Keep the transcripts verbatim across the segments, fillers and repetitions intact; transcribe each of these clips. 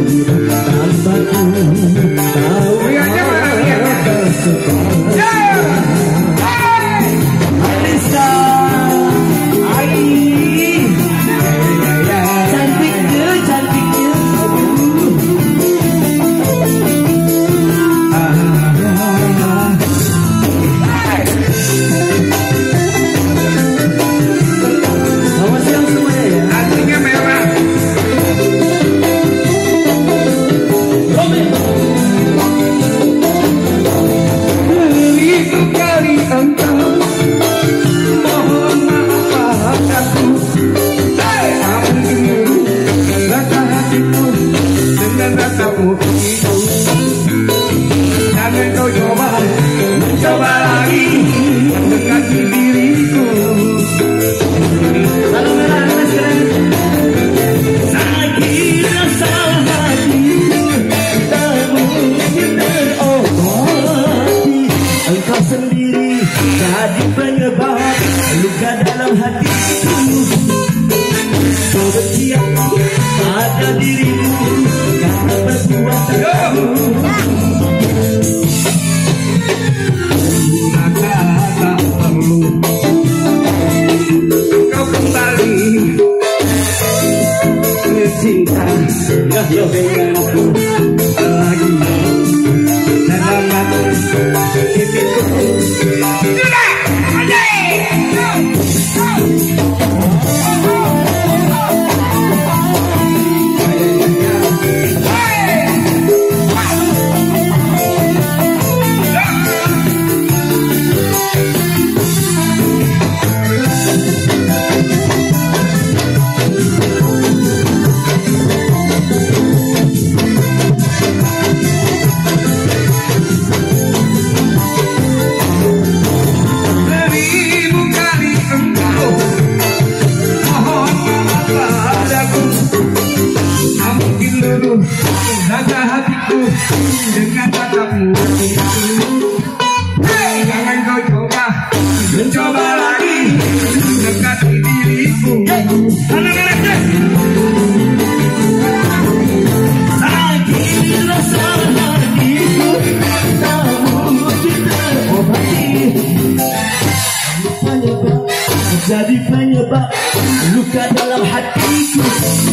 Jadi penyebab luka dalam hatiku,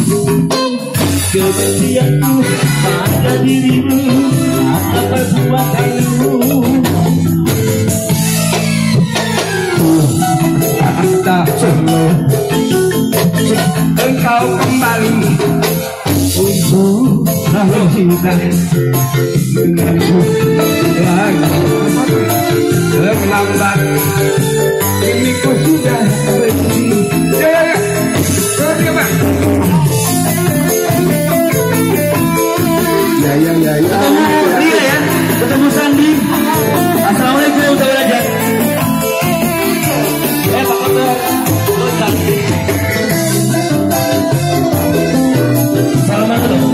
kebencianku pada dirimu, apa perbuatanmu. Astagfirullah, engkau kembali untuk cinta denganku lagi. Terlambat, ini ku sudah benci. Ya ya ya, pergi bang. Ya ya ya ya. Iya ya, ketemu Sandi. Assalamualaikum saudara belajar. Eh Pak Kotor, lo cantik. Salaman dulu.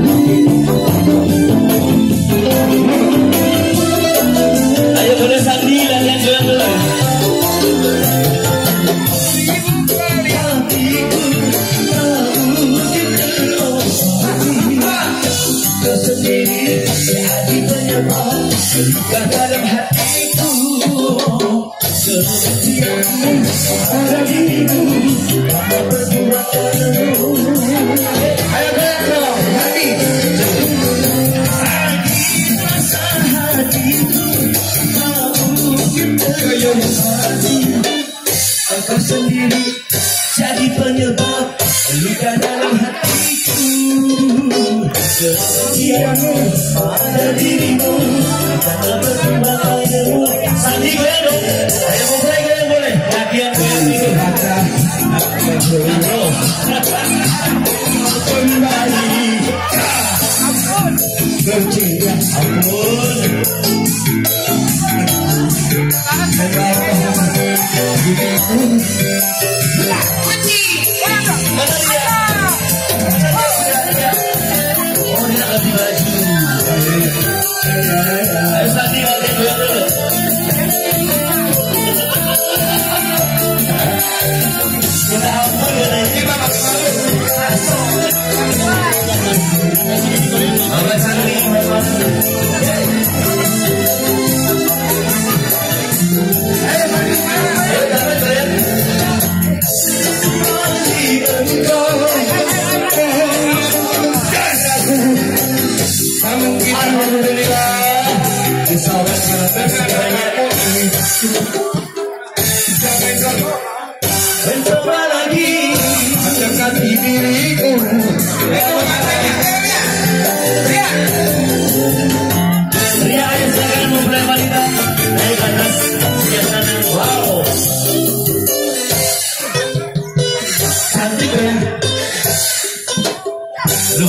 Ayo boleh Sandi dan yang jual dulu. Sendiri hati penyebab luka dalam hatiku, kebencianmu pada dirimu, apa perbuatanmu. Ayo berdoa hati, sakit rasa hatiku, tak mungkin terjadi. Engkau sendiri jadi penyebab luka dalam hatiku, kebencianmu pada dirimu, karena perbuatanmu. Sandi goyang dong, ayo mau mulai goyang boleh? Latihan goyang itu. Kembali bercinta, ampun. Kita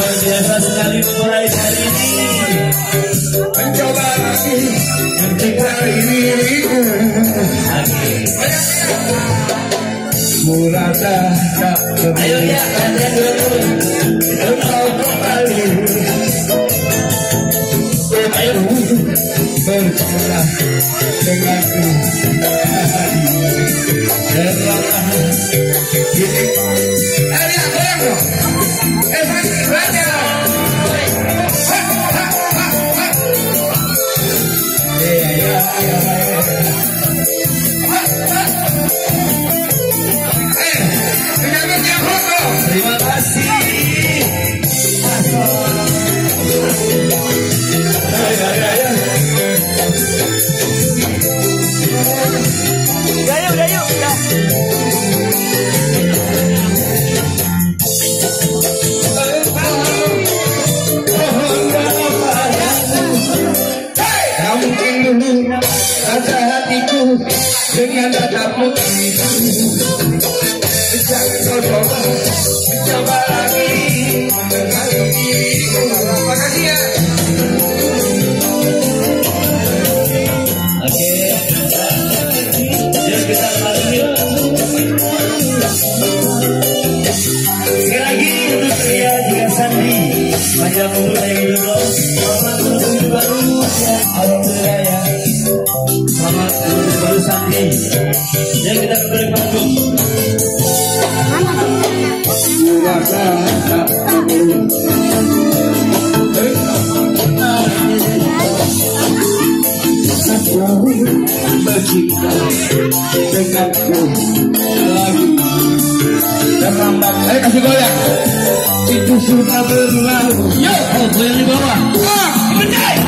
luar biasa sekali mulai hari ini. Mencoba lagi mencintai diriku Lagi. Kurasa tak Ayo ya, kalian dulu. engkau kembali Ayo. bercanda denganku dalam diriku. Eh lihat goyang dong. Eh Franky belajar dong. Ha, ha, ha, ha. Iya iya iya. Ha, ha. Eh, penyambut yang foto. Terima kasih. Ya ya ya. Udah yuk, udah yuk, udah. Rasa hatiku dengan tatapmu itu jangan kau coba mencoba lagi mengenali diriku. Makasih ya. Oke. Yuk kita kembali yuk. Sekali lagi untuk Ria juga Sandi. Panjang umur dan hidup lo. Selamat tahun baru ya. Alhamdulillah ya. Selamat tahun baru Sandi. Yuk kita kembali panggung. Rasa tak bercinta denganku lagi. Terlambat. Ayo kasih goyang. Itu sudah berlalu. Yo, oh, goyang di bawah. Ah, berdaya.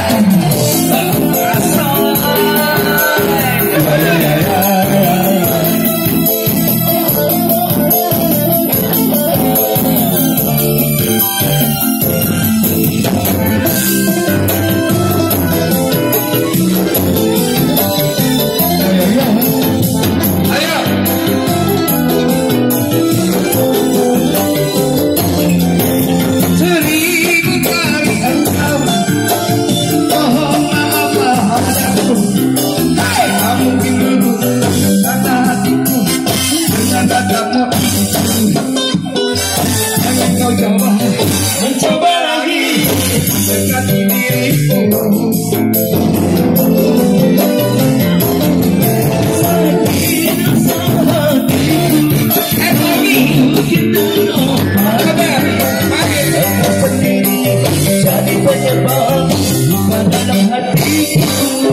Ya, ya, ya, ya. Mencoba lagi. Mendekati diriku. Eh lagi. Kabar. Pagi. Jadi penyebab luka dalam hatiku.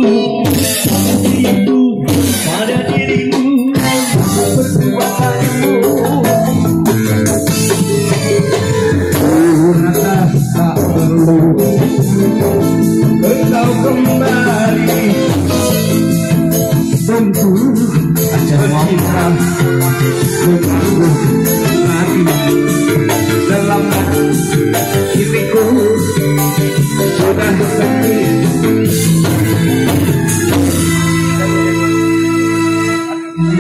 Hatiku pada dirimu. Berdua hatimu. Rasa tak perlu engkau kembali tentu bercinta denganku lagi dalam diriku sudah